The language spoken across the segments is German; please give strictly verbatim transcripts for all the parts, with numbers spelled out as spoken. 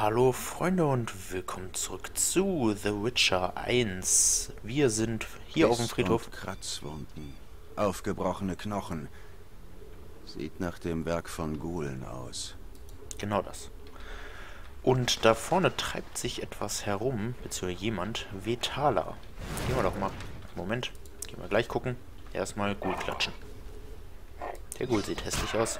Hallo Freunde und willkommen zurück zu The Witcher eins. Wir sind hier auf dem Friedhof. Und Kratzwunden, aufgebrochene Knochen. Sieht nach dem Werk von Ghoulen aus. Genau das. Und da vorne treibt sich etwas herum, beziehungsweise jemand, Vetala. Gehen wir doch mal. Moment, gehen wir gleich gucken. Erstmal Ghoul klatschen. Der Ghoul sieht hässlich aus.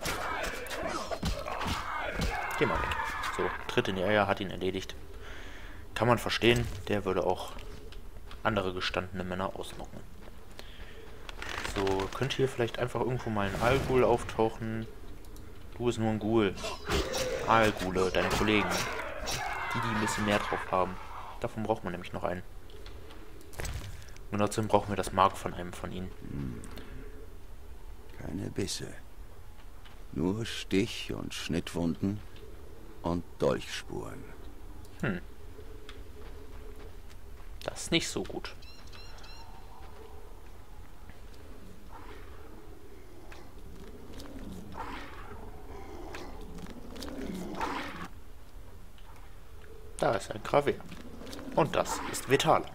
Geh mal weg. So, Tritt in die Eier, hat ihn erledigt. Kann man verstehen, der würde auch andere gestandene Männer ausnocken. So, könnte hier vielleicht einfach irgendwo mal ein Aalghoul auftauchen. Du bist nur ein Ghoul. Aalghoule, deine Kollegen. Die, die ein bisschen mehr drauf haben. Davon braucht man nämlich noch einen. Und dazu brauchen wir das Mark von einem von ihnen. Hm. Keine Bisse. Nur Stich- und Schnittwunden und Dolchspuren. Hm. Das ist nicht so gut. Da ist ein Gravier. Und das ist Vetala.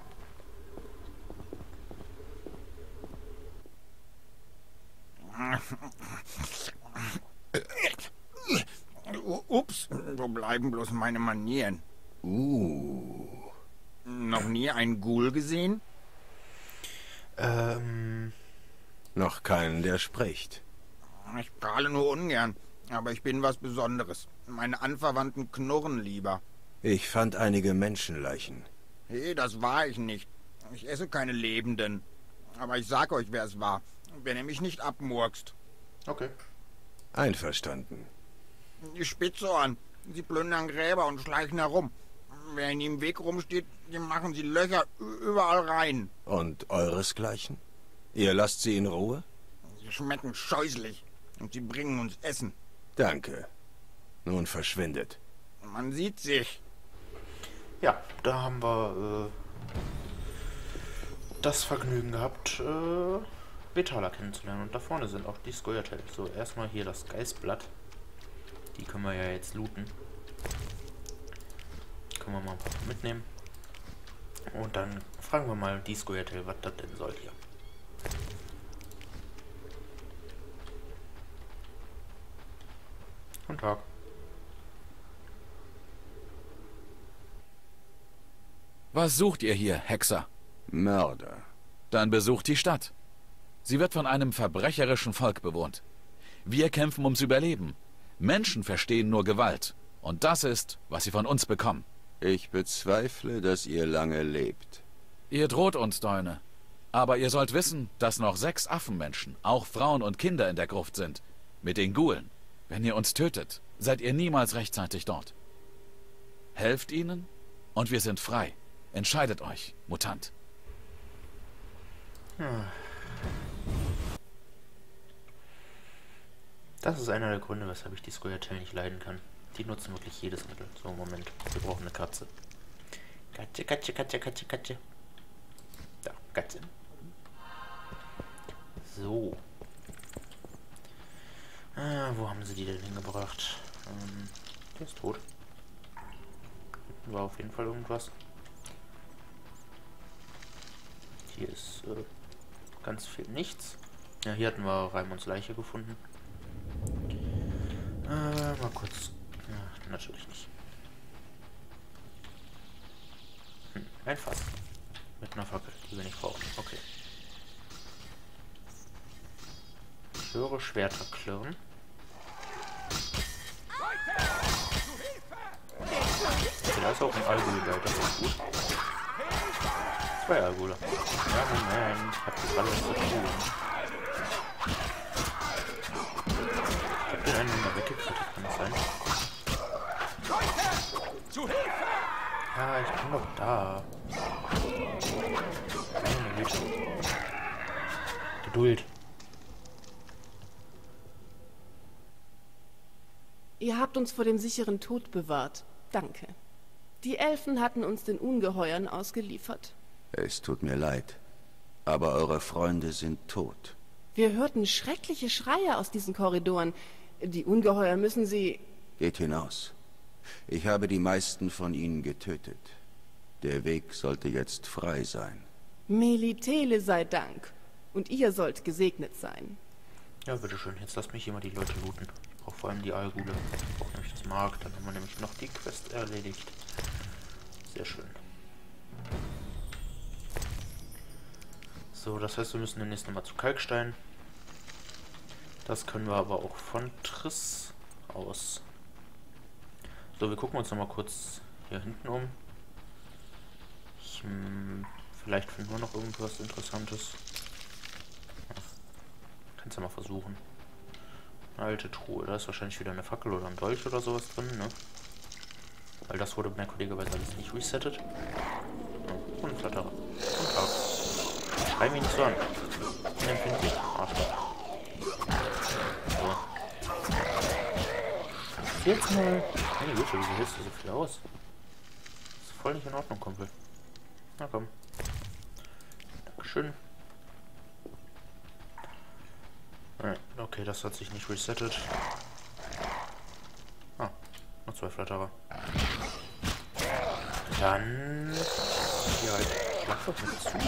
Ups, wo bleiben bloß meine Manieren? Uh. Noch nie einen Ghoul gesehen? Ähm... Noch keinen, der spricht. Ich prahle nur ungern, aber ich bin was Besonderes. Meine Anverwandten knurren lieber. Ich fand einige Menschenleichen. Hey, das war ich nicht. Ich esse keine Lebenden. Aber ich sag euch, wer es war, wenn ihr mich nicht abmurkst. Okay. Einverstanden. Die Spitzohren, sie plündern Gräber und schleichen herum. Wer in im Weg rumsteht, dem machen sie Löcher überall rein. Und euresgleichen? Ihr lasst sie in Ruhe? Sie schmecken scheußlich und sie bringen uns Essen. Danke. Nun verschwindet. Man sieht sich. Ja, da haben wir äh, das Vergnügen gehabt, äh, Vetala kennenzulernen. Und da vorne sind auch die Scoia'tael. So, erstmal hier das Geistblatt. Die können wir ja jetzt looten. Können wir mal ein paar mitnehmen. Und dann fragen wir mal die Scoia'tael, was das denn soll hier. Guten Tag. Was sucht ihr hier, Hexer? Mörder. Dann besucht die Stadt. Sie wird von einem verbrecherischen Volk bewohnt. Wir kämpfen ums Überleben. Menschen verstehen nur Gewalt. Und das ist, was sie von uns bekommen. Ich bezweifle, dass ihr lange lebt. Ihr droht uns, Däune. Aber ihr sollt wissen, dass noch sechs Affenmenschen, auch Frauen und Kinder in der Gruft sind. Mit den Ghoulen. Wenn ihr uns tötet, seid ihr niemals rechtzeitig dort. Helft ihnen und wir sind frei. Entscheidet euch, Mutant. Ja. Das ist einer der Gründe, weshalb ich die Scoia'tael nicht leiden kann. Die nutzen wirklich jedes Mittel. So, Moment. Wir brauchen eine Katze. Katze, Katze, Katze, Katze, Katze. Da, Katze. So. Ah, wo haben sie die denn hingebracht? Ähm, der ist tot. Hinten war auf jeden Fall irgendwas. Hier ist äh, ganz viel nichts. Ja, hier hatten wir Raimunds Leiche gefunden. Äh, mal kurz. Ja, natürlich nicht. Hm, ein Fass. Mit einer Fackel, die wir nicht brauchen. Okay. Ich höre Schwerter klirren. Okay, da ist auch ein Aalghoul bei, das ist gut. Zwei Aalghoule. Ja, Moment, ich hab das alles zu tun. Ich hab den einen mal weggekriegt, kann das sein? Ja, ich bin doch da. Meine Güte. Geduld. Ihr habt uns vor dem sicheren Tod bewahrt. Danke. Die Elfen hatten uns den Ungeheuern ausgeliefert. Es tut mir leid. Aber eure Freunde sind tot. Wir hörten schreckliche Schreie aus diesen Korridoren. Die Ungeheuer müssen sie... Geht hinaus. Ich habe die meisten von ihnen getötet. Der Weg sollte jetzt frei sein. Melitele sei Dank. Und ihr sollt gesegnet sein. Ja, bitteschön. Jetzt lasst mich hier mal die Leute looten. Ich brauche vor allem die Aalgule. Ich brauche nämlich das Mark. Dann haben wir nämlich noch die Quest erledigt. Sehr schön. So, das heißt, wir müssen demnächst nochmal zu Kalkstein. Das können wir aber auch von Triss aus. So, wir gucken uns nochmal kurz hier hinten um. Ich, hm, vielleicht finden wir noch irgendwas Interessantes. Kannst ja mal versuchen. Eine alte Truhe. Da ist wahrscheinlich wieder eine Fackel oder ein Dolch oder sowas drin, ne? Weil das wurde merkwürdigerweise alles nicht resettet. Ja, und ein Flatterer. Und Tag. Schrei mich nicht so an. Unempfindlich. Arschloch. So. Jetzt mal. Meine Güte, wieso hältst du so viel aus? Das ist voll nicht in Ordnung, Kumpel. Na komm. Dankeschön. Okay, das hat sich nicht resettet. Ah, noch zwei Flatterer. Dann... Ja, schlag doch mit zu.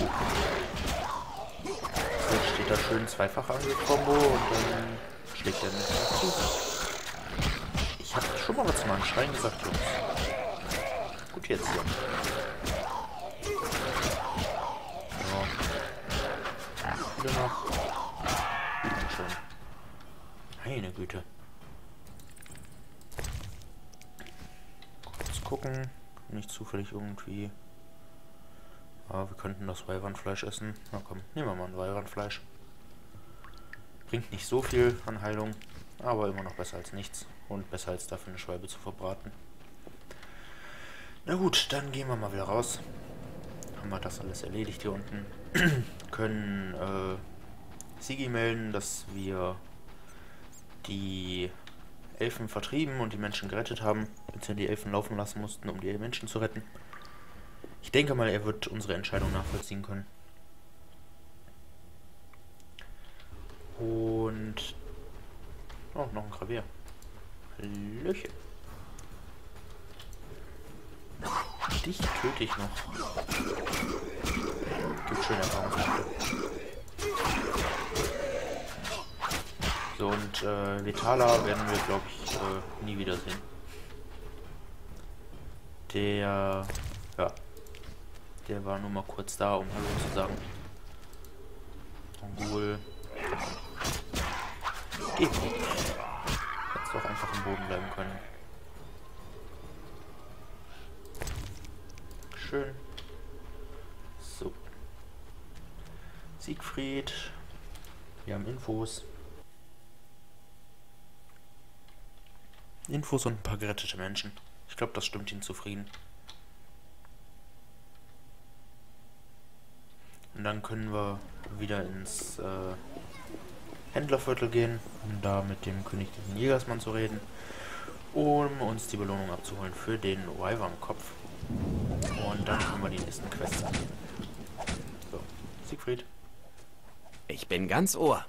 Jetzt steht da schön zweifach Angel-Kombo und dann schlägt er nicht zu. Ich hab schon mal was zu meinem Schreien gesagt, Jungs. Gut jetzt hier. So. Wieder noch. Schön. Meine Güte. Kurz gucken. Nicht zufällig irgendwie. Ah, wir könnten das Weihwandfleisch essen. Na komm, nehmen wir mal ein Weihwandfleisch. Bringt nicht so viel an Heilung, aber immer noch besser als nichts. Und besser als dafür eine Schwalbe zu verbraten. Na gut, dann gehen wir mal wieder raus. Haben wir das alles erledigt hier unten. Können äh, Sigi melden, dass wir die Elfen vertrieben und die Menschen gerettet haben, beziehungsweise die Elfen laufen lassen mussten, um die Menschen zu retten. Ich denke mal, er wird unsere Entscheidung nachvollziehen können. Und... Oh, noch ein Gravier. Hallöchen. Dich töte ich noch. Gibt schöne Erfahrungspunkte. So, und äh, Vitala werden wir, glaube ich, äh, nie wiedersehen. Der, ja, der war nur mal kurz da, um Hallo zu sagen. Ongul. Geht. Hättest doch einfach im Boden bleiben können. Schön. So. Siegfried. Wir haben Infos. Infos und ein paar gerettete Menschen. Ich glaube, das stimmt ihn zufrieden. Und dann können wir wieder ins äh, Händlerviertel gehen, um da mit dem König des Jägersmann zu reden, um uns die Belohnung abzuholen für den Wyvern-Kopf. Und dann können wir die nächsten Quests angehen. So, Siegfried. Ich bin ganz Ohr.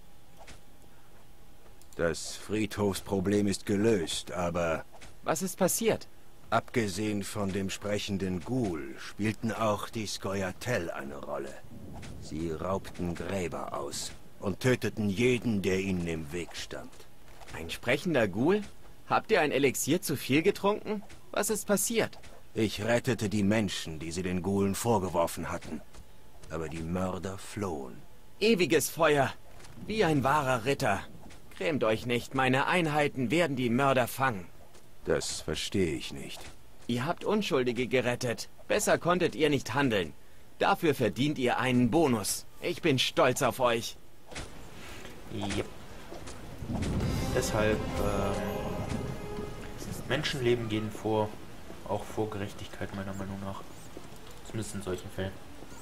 Das Friedhofsproblem ist gelöst, aber Was ist passiert? abgesehen von dem sprechenden Ghoul spielten auch die Scoia'tael eine Rolle. Sie raubten Gräber aus und töteten jeden, der ihnen im Weg stand. Ein sprechender Ghoul? Habt ihr ein Elixier zu viel getrunken? Was ist passiert? Ich rettete die Menschen, die sie den Ghoulen vorgeworfen hatten. Aber die Mörder flohen. Ewiges Feuer! Wie ein wahrer Ritter. Grämt euch nicht, meine Einheiten werden die Mörder fangen. Das verstehe ich nicht. Ihr habt Unschuldige gerettet. Besser konntet ihr nicht handeln. Dafür verdient ihr einen Bonus. Ich bin stolz auf euch. Yep. Deshalb, ähm, Menschenleben gehen vor, auch vor Gerechtigkeit meiner Meinung nach. Zumindest in solchen Fällen.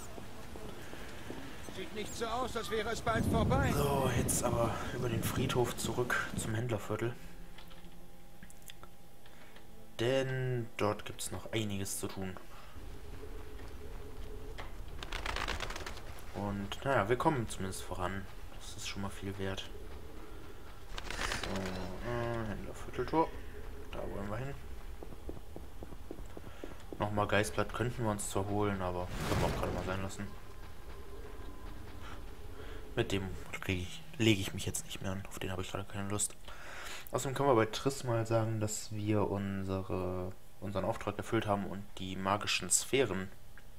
Sieht nicht so aus, als wäre es bald vorbei. So, jetzt aber über den Friedhof zurück zum Händlerviertel. Denn dort gibt es noch einiges zu tun. Und naja, wir kommen zumindest voran. Das ist schon mal viel wert. So, äh, Händlervierteltor. Da wollen wir hin. Nochmal Geistblatt könnten wir uns zwar holen, aber können wir auch gerade mal sein lassen. Mit dem lege ich mich jetzt nicht mehr an. Auf den habe ich gerade keine Lust. Außerdem können wir bei Triss mal sagen, dass wir unsere, unseren Auftrag erfüllt haben und die magischen Sphären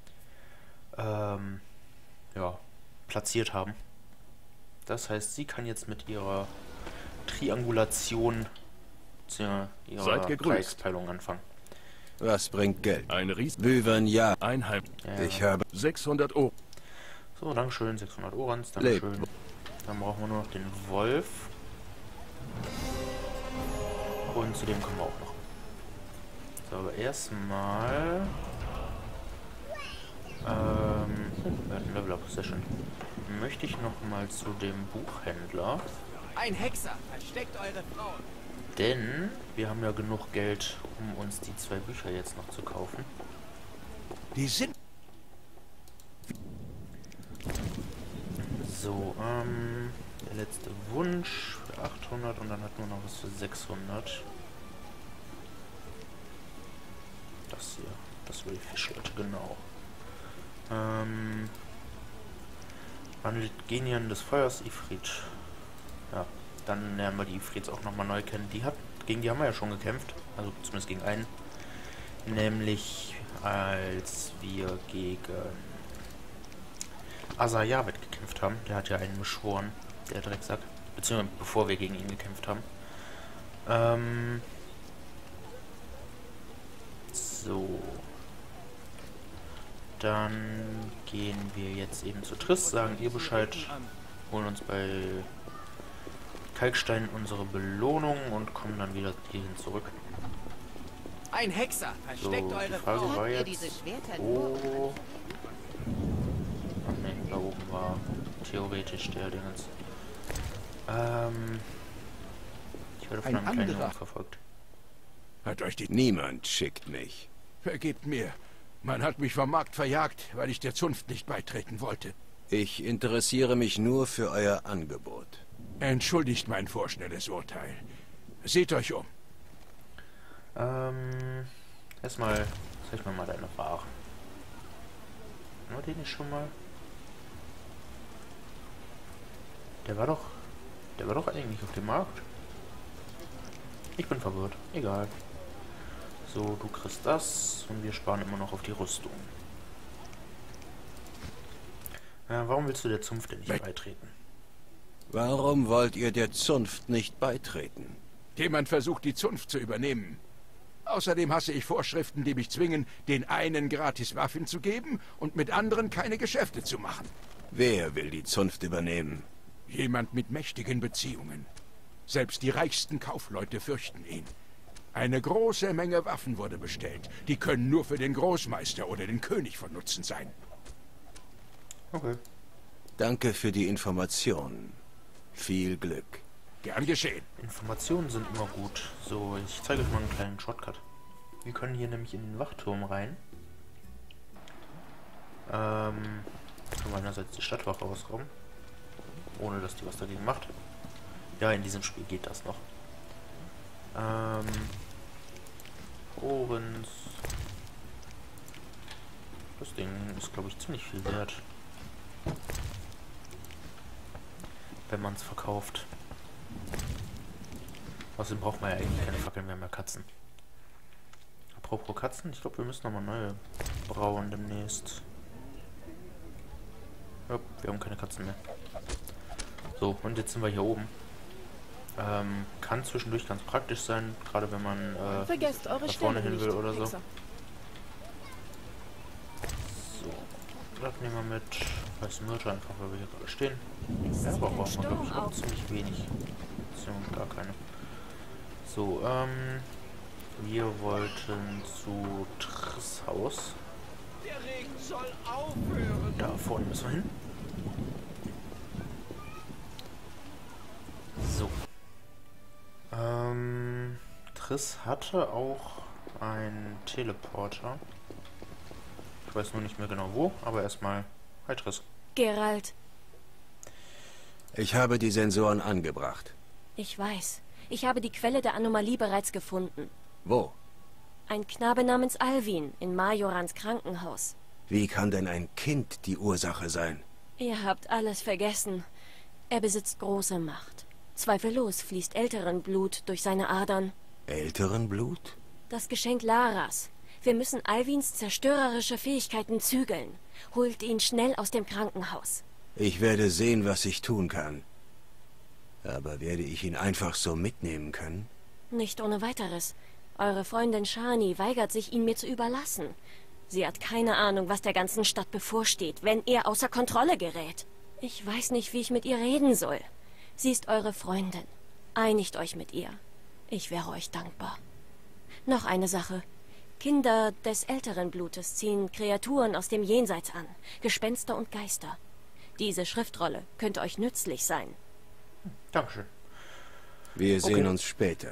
ähm, ja, platziert haben. Das heißt, sie kann jetzt mit ihrer Triangulation zu ihrer Dreiecksteilung anfangen. Was bringt Geld? Ein Riesen... Büvern, ja. Einhalb... Ja. Ich habe... sechshundert Euro. So, dankeschön, sechshundert Orans, dankeschön. Lebt. Dann brauchen wir nur noch den Wolf. Und zu dem kommen wir auch noch. So, aber erstmal... Ähm... Wir hatten Level Up Session. Möchte ich noch mal zu dem Buchhändler. Ein Hexer, versteckt eure Frauen. Denn wir haben ja genug Geld, um uns die zwei Bücher jetzt noch zu kaufen. Die sind... So, ähm, der letzte Wunsch für achthundert und dann hatten wir noch was für sechshundert. Das hier, das will die Fischleute, genau. Ähm, Wandelt Genien des Feuers, Ifrit. Ja, dann lernen wir die Ifrits auch nochmal neu kennen. Die hat, gegen die haben wir ja schon gekämpft, also zumindest gegen einen. Nämlich als wir gegen Azayavet gekämpft haben. Der hat ja einen beschworen, der Drecksack. Beziehungsweise bevor wir gegen ihn gekämpft haben. Ähm. So. Dann gehen wir jetzt eben zu Triss, sagen ihr Bescheid, holen uns bei Kalkstein unsere Belohnung und kommen dann wieder hierhin zurück. Ein Hexer, So, versteckt die eure Frage Frauen. war jetzt, wo... Ach ne, da oben war theoretisch der Dingens. Ähm... Ich werde von einem kleinen Jungen verfolgt. Hat euch die... Niemand schickt mich. Vergebt mir. Man hat mich vom Markt verjagt, weil ich der Zunft nicht beitreten wollte. Ich interessiere mich nur für euer Angebot. Entschuldigt mein vorschnelles Urteil. Seht euch um. Ähm... Erstmal, zeig mir mal deine Ware. Nur den ich schon mal... Der war doch... Der war doch eigentlich auf dem Markt. Ich bin verwirrt. Egal. So, du kriegst das und wir sparen immer noch auf die Rüstung. Ja, warum willst du der Zunft denn nicht beitreten? Warum wollt ihr der Zunft nicht beitreten? Jemand versucht, die Zunft zu übernehmen. Außerdem hasse ich Vorschriften, die mich zwingen, den einen gratis Waffen zu geben und mit anderen keine Geschäfte zu machen. Wer will die Zunft übernehmen? Jemand mit mächtigen Beziehungen. Selbst die reichsten Kaufleute fürchten ihn. Eine große Menge Waffen wurde bestellt. Die können nur für den Großmeister oder den König von Nutzen sein. Okay. Danke für die Information. Viel Glück. Gern geschehen. Informationen sind immer gut. So, ich zeige euch mal einen kleinen Shortcut. Wir können hier nämlich in den Wachturm rein. Ähm, können wir einerseits die Stadtwache ausrauben. Ohne dass die was dagegen macht. Ja, in diesem Spiel geht das noch. Ähm, Orens. Das Ding ist, glaube ich, ziemlich viel wert. Wenn man es verkauft. Außerdem braucht man ja eigentlich keine Fackeln, wir haben ja Katzen. Apropos Katzen, ich glaube, wir müssen nochmal neue brauen demnächst. Ja, wir haben keine Katzen mehr. So, und jetzt sind wir hier oben. Ähm, kann zwischendurch ganz praktisch sein, gerade wenn man äh, Vergesst eure da vorne Stellung hin will nicht, oder so. Hexer. So, das nehmen wir mit. Weiße Myrte einfach, weil wir hier gerade stehen. Ja, aber brauchen wir, glaube ich, auch ziemlich wenig. Beziehungsweise gar keine. So, ähm, wir wollten zu Triss Haus. Der Regen soll aufhören. Da vorne müssen wir hin. So. Ähm, Triss hatte auch einen Teleporter. Ich weiß nur nicht mehr genau wo, aber erstmal. Hi Triss. Geralt, Ich habe die Sensoren angebracht. ich weiß. Ich habe die Quelle der Anomalie bereits gefunden. Wo? Ein Knabe namens Alvin in Majorans Krankenhaus. Wie kann denn ein Kind die Ursache sein? Ihr habt alles vergessen. Er besitzt große Macht. Zweifellos fließt älteren Blut durch seine Adern. Älteren Blut? Das Geschenk Laras. Wir müssen Alvins zerstörerische Fähigkeiten zügeln. Holt ihn schnell aus dem Krankenhaus. Ich werde sehen, was ich tun kann. Aber werde ich ihn einfach so mitnehmen können? Nicht ohne weiteres. Eure Freundin Shani weigert sich, ihn mir zu überlassen. Sie hat keine Ahnung, was der ganzen Stadt bevorsteht, wenn er außer Kontrolle gerät. Ich weiß nicht, wie ich mit ihr reden soll. Sie ist eure Freundin. Einigt euch mit ihr. Ich wäre euch dankbar. Noch eine Sache. Kinder des älteren Blutes ziehen Kreaturen aus dem Jenseits an. Gespenster und Geister. Diese Schriftrolle könnte euch nützlich sein. Dankeschön. Wir sehen Okay. uns später.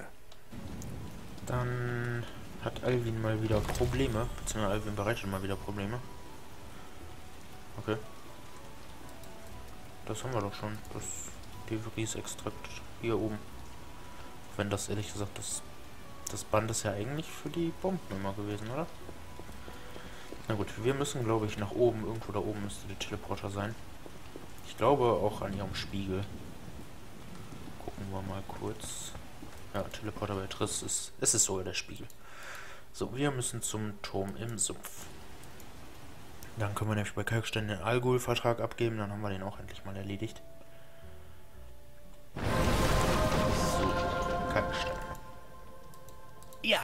Dann hat Alvin mal wieder Probleme. Beziehungsweise Alvin bereitet mal wieder Probleme. Okay. Das haben wir doch schon. Das Deveries-Extrakt hier oben. Wenn das ehrlich gesagt, das, das Band ist ja eigentlich für die Bomben immer gewesen, oder? Na gut, wir müssen, glaube ich, nach oben. Irgendwo da oben müsste der Teleporter sein. Ich glaube auch an ihrem Spiegel. Gucken wir mal kurz. Ja, Teleporter bei Triss ist. Es ist sogar der Spiegel. So, wir müssen zum Turm im Sumpf. Dann können wir nämlich bei Kalkstein den Algul-Vertrag abgeben. Dann haben wir den auch endlich mal erledigt. So, Kalkstein. Ja.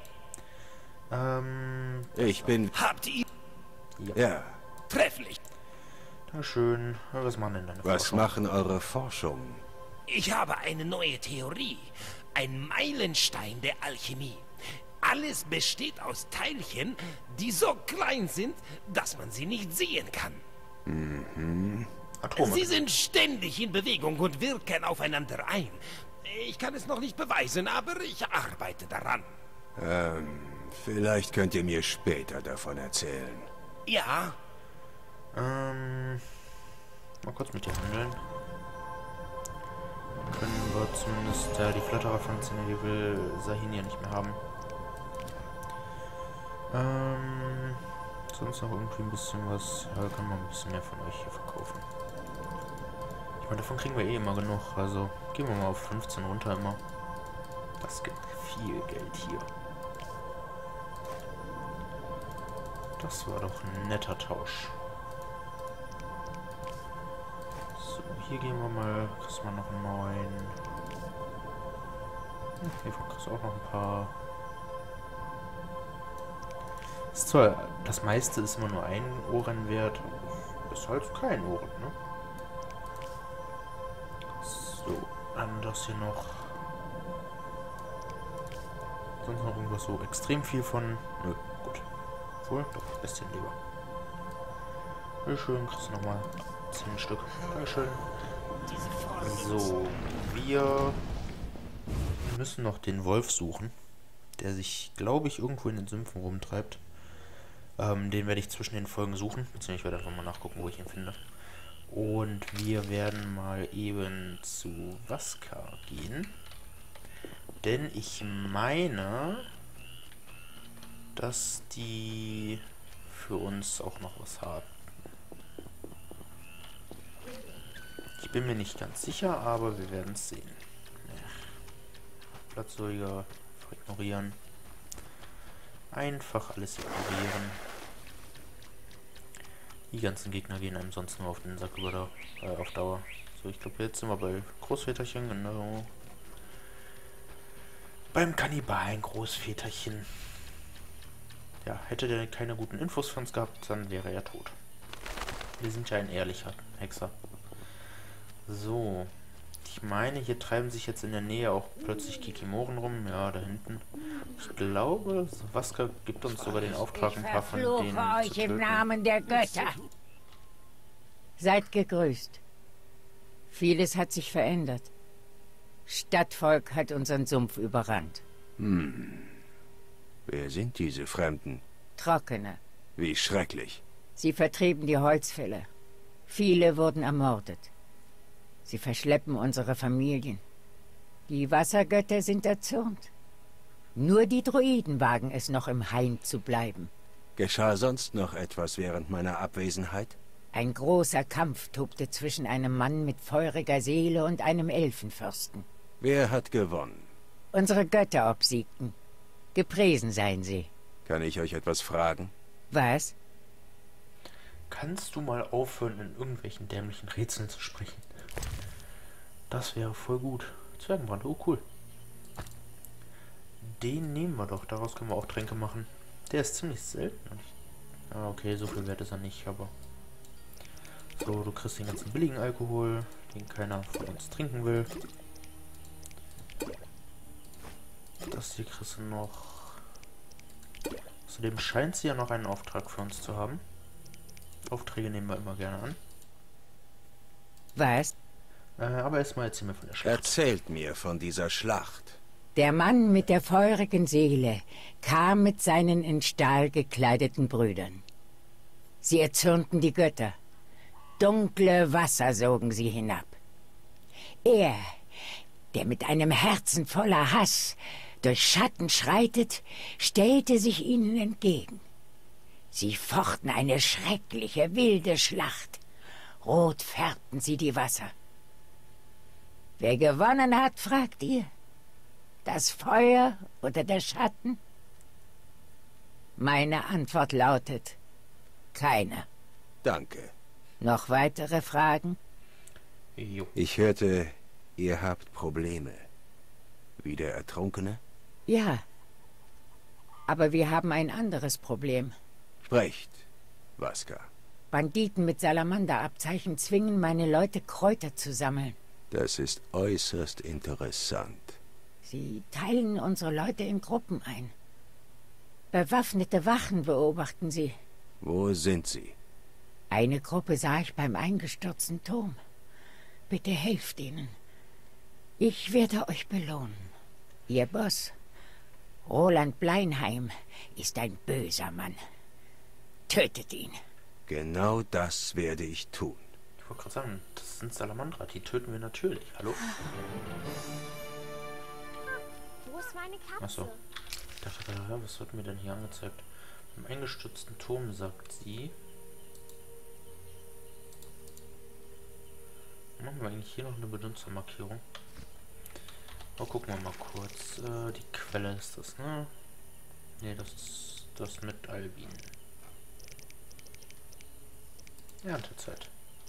Ähm. Ich bin... Habt ihr... Ja. Ja. Trefflich. Dankeschön. Was machen denn deine Was Forschung? machen eure Forschungen? Ich habe eine neue Theorie. Ein Meilenstein der Alchemie. Alles besteht aus Teilchen, die so klein sind, dass man sie nicht sehen kann. Mhm. Atome. Sie sind ständig in Bewegung und wirken aufeinander ein. Ich kann es noch nicht beweisen, aber ich arbeite daran. Ähm, vielleicht könnt ihr mir später davon erzählen. Ja, Ähm. Mal kurz mit dir handeln. Können wir zumindest ja, die Flatterer von Szene, die will Sahin ja nicht mehr haben. Ähm. Sonst noch irgendwie ein bisschen was. Ja, kann man ein bisschen mehr von euch hier verkaufen. Ich meine, davon kriegen wir eh immer genug. Also gehen wir mal auf fünfzehn runter immer. Das gibt viel Geld hier. Das war doch ein netter Tausch. So, hier gehen wir mal. Kriegst mal noch einen neuen. Hm, hier kriegst du auch noch ein paar. Ist zwar, das meiste ist immer nur ein Ohren wert. Ist halt kein Ohren, ne? So, dann das hier noch. Sonst noch irgendwas so extrem viel von. Nö, gut. Wohl, doch, bisschen lieber. Sehr schön, kriegst du nochmal zehn Stück. Dankeschön. So, wir müssen noch den Wolf suchen, der sich, glaube ich, irgendwo in den Sümpfen rumtreibt. Ähm, den werde ich zwischen den Folgen suchen, beziehungsweise ich werde einfach mal nachgucken, wo ich ihn finde. Und wir werden mal eben zu Vaska gehen. Denn ich meine, dass die für uns auch noch was haben. Ich bin mir nicht ganz sicher, aber wir werden es sehen. Platzsäuger ignorieren. Einfach alles ignorieren. Die ganzen Gegner gehen einem sonst nur auf den Sack über da, äh, auf Dauer. So, ich glaube, jetzt sind wir bei Großväterchen, genau. Beim Kannibalen Großväterchen. Ja, hätte der keine guten Infos von uns gehabt, dann wäre er tot. Wir sind ja ein ehrlicher Hexer. So. Ich meine, hier treiben sich jetzt in der Nähe auch plötzlich Kikimoren rum. Ja, da hinten. Ich glaube, Vaska gibt uns sogar den Auftrag, ein paar von denen Ich verfluche euch zu im töten. Namen der Götter. Seid gegrüßt. Vieles hat sich verändert. Stadtvolk hat unseren Sumpf überrannt. Hm. Wer sind diese Fremden? Trockene. Wie schrecklich. Sie vertrieben die Holzfäller. Viele wurden ermordet. Sie verschleppen unsere Familien. Die Wassergötter sind erzürnt. Nur die Druiden wagen es noch, im Hain zu bleiben. Geschah sonst noch etwas während meiner Abwesenheit? Ein großer Kampf tobte zwischen einem Mann mit feuriger Seele und einem Elfenfürsten. Wer hat gewonnen? Unsere Götter obsiegten. Gepriesen seien sie. Kann ich euch etwas fragen? Was? Kannst du mal aufhören, in irgendwelchen dämlichen Rätseln zu sprechen? Das wäre voll gut. Zwergenbrand, oh cool. Den nehmen wir doch, daraus können wir auch Tränke machen. Der ist ziemlich selten. Ah, okay, so viel wert ist er nicht, aber... So, du kriegst den ganzen billigen Alkohol, den keiner von uns trinken will. Das hier kriegst du noch... Außerdem scheint sie ja noch einen Auftrag für uns zu haben. Aufträge nehmen wir immer gerne an. Was? Äh, aber erstmal erzähl mir von der Schlacht. Erzählt mir von dieser Schlacht. Der Mann mit der feurigen Seele kam mit seinen in Stahl gekleideten Brüdern. Sie erzürnten die Götter. Dunkle Wasser sogen sie hinab. Er, der mit einem Herzen voller Hass durch Schatten schreitet, stellte sich ihnen entgegen. Sie fochten eine schreckliche, wilde Schlacht. Rot färbten sie die Wasser. Wer gewonnen hat, fragt ihr? Das Feuer oder der Schatten? Meine Antwort lautet: keine. Danke. Noch weitere Fragen? Jo. Ich hörte, ihr habt Probleme. Wieder Ertrunkene? Ja. Aber wir haben ein anderes Problem. Sprecht, Vaska. Banditen mit Salamanderabzeichen zwingen meine Leute, Kräuter zu sammeln. Das ist äußerst interessant. Sie teilen unsere Leute in Gruppen ein. Bewaffnete Wachen beobachten sie. Wo sind sie? Eine Gruppe sah ich beim eingestürzten Turm. Bitte helft ihnen. Ich werde euch belohnen. Ihr Boss, Roland Bleinheim, ist ein böser Mann. Tötet ihn. Genau das werde ich tun. Ich wollte gerade sagen, das sind Salamandra, die töten wir natürlich. Hallo? Wo ist meine Katze? Achso. Ich dachte, ja, was wird mir denn hier angezeigt? Im eingestürzten Turm, sagt sie. Machen wir eigentlich hier noch eine Benutzermarkierung? Oh, gucken wir mal kurz. Äh, die Quelle ist das, ne? Ne, das ist das mit Albin. Erntezeit.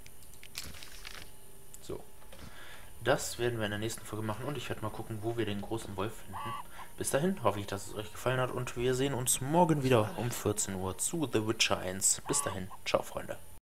So. Das werden wir in der nächsten Folge machen und ich werde mal gucken, wo wir den großen Wolf finden. Bis dahin hoffe ich, dass es euch gefallen hat und wir sehen uns morgen wieder um vierzehn Uhr zu The Witcher eins. Bis dahin. Ciao, Freunde.